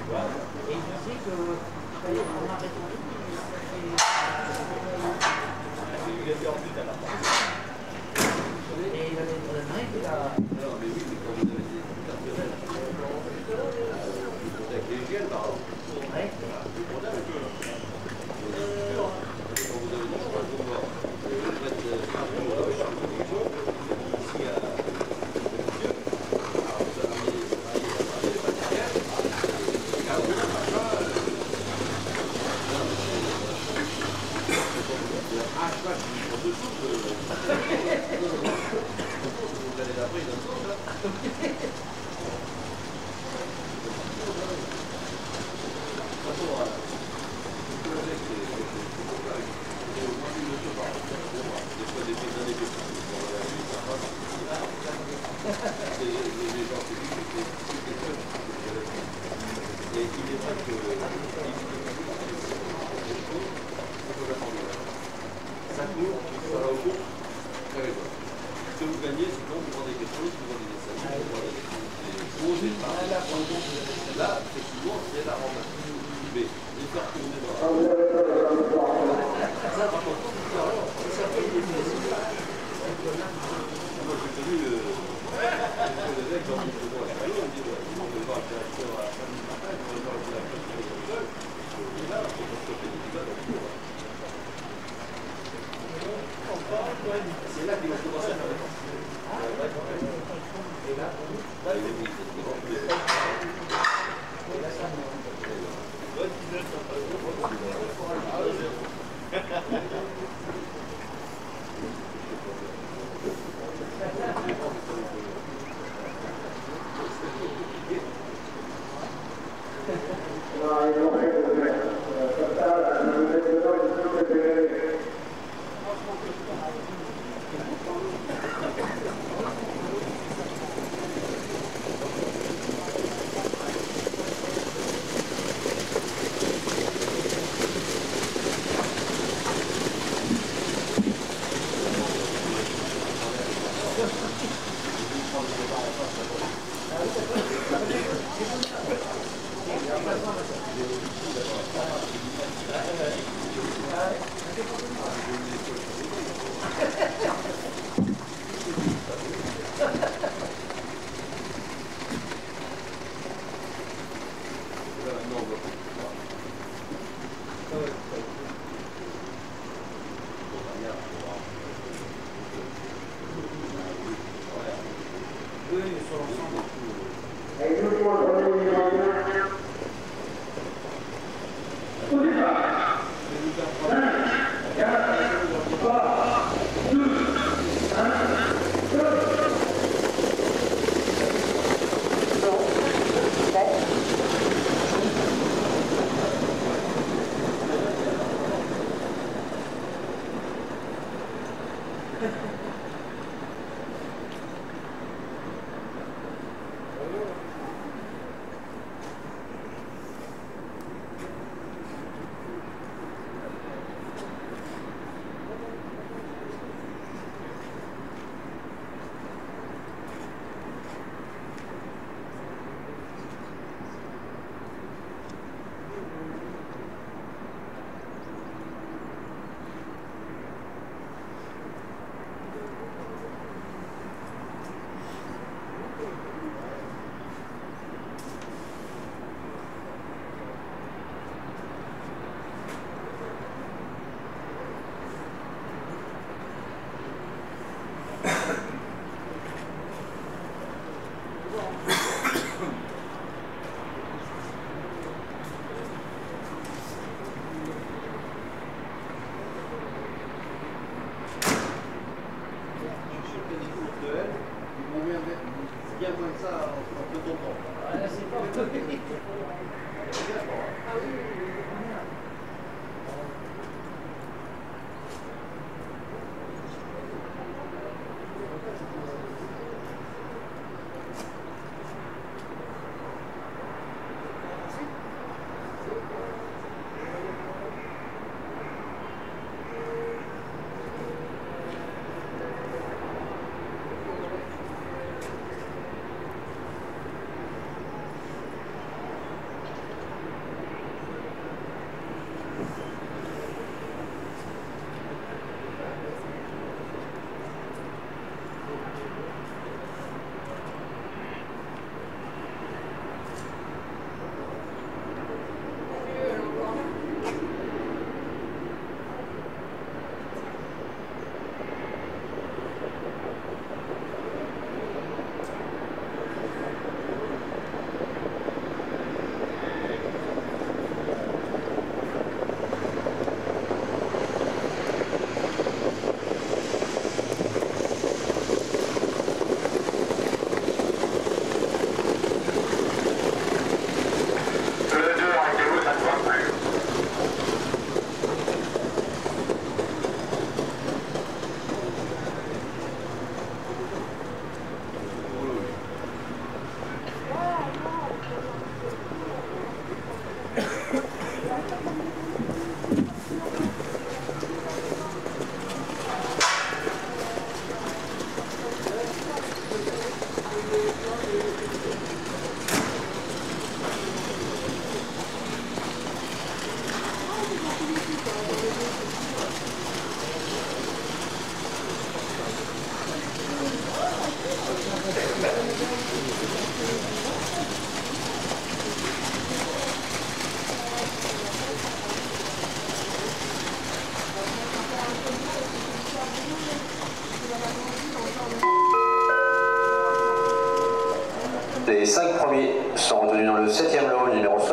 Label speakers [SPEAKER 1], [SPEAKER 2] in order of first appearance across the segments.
[SPEAKER 1] Et il disait que fallait qu'on arrête en ligne, il était en but à la fin. Et il avait vraiment été là. Non, mais oui, mais quand vous avez des personnels, avec les gels, par exemple. Ouais. Quand vous avez des choix de voir, vous faites ici à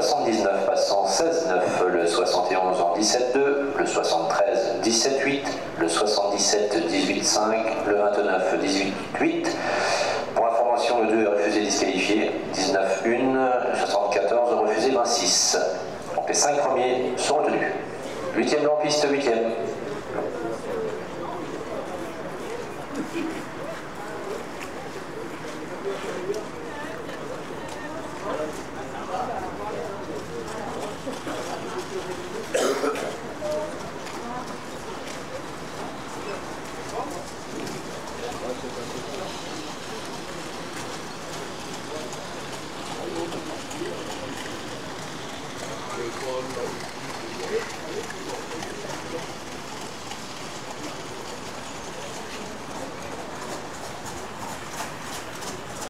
[SPEAKER 2] 79 passant 16-9, le 71 en 17-2, le 73 17-8, le 77 18-5, le 29 18-8. Pour information, le 2 est refusé disqualifié, 19-1, le 74 refusé 26. Donc les 5 premiers sont retenus. 8e en piste, 8e.
[SPEAKER 1] Con